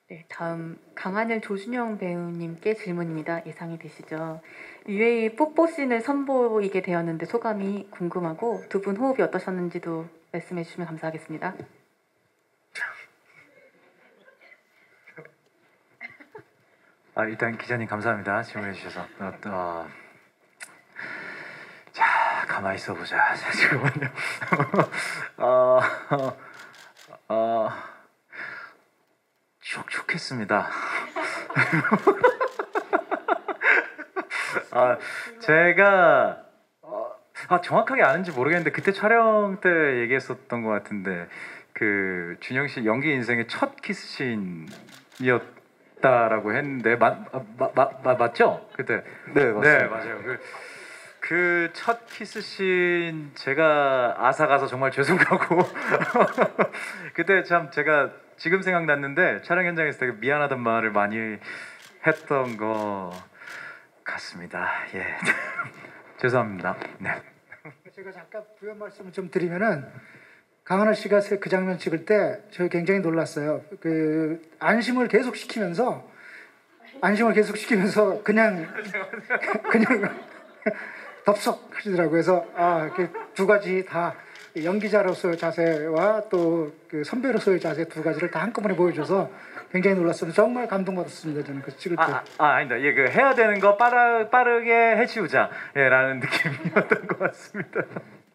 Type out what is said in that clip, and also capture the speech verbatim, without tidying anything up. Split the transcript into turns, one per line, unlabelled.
네, 다음 강하늘 조준영 배우님께 질문입니다. 예상이 되시죠? 유에이 뽀뽀씬을 선보이게 되었는데 소감이 궁금하고 두 분 호흡이 어떠셨는지도 말씀해 주시면 감사하겠습니다.
아, 일단 기자님 감사합니다. 질문해 주셔서. 어, 어, 자, 가만히 있어 보자. 잠깐만요. 어, 어, 어, 촉촉했습니다. 아, 제가 어, 아, 정확하게 아는지 모르겠는데 그때 촬영 때 얘기했었던 것 같은데 그 준영 씨 연기 인생의 첫 키스씬이었다라고 했는데 맞, 마, 마, 마, 맞죠? 그때
네, 맞습니다.
네, 맞아요. 그, 그 첫 키스씬 제가 아사 가서 정말 죄송하고 그때 참 제가 지금 생각났는데 촬영 현장에서 되게 미안하단 말을 많이 했던 거 같습니다. 예. 죄송합니다. 네.
제가 잠깐 부연 말씀을 좀 드리면은 강하늘 씨가 그 장면 찍을 때 저희 굉장히 놀랐어요. 그 안심을 계속 시키면서 안심을 계속 시키면서 그냥 그냥 덥석 하시더라고요. 그래서 아, 두 가지 다 연기자로서의 자세와 또 그 선배로서의 자세 두 가지를 다 한꺼번에 보여줘서 굉장히 놀랐습니다. 정말 감동받았습니다. 저는 그 찍을 때.
아, 아, 아 아니다. 예, 그 해야 되는 거 빠르, 빠르게 해치우자. 예, 라는 느낌이었던 것 같습니다.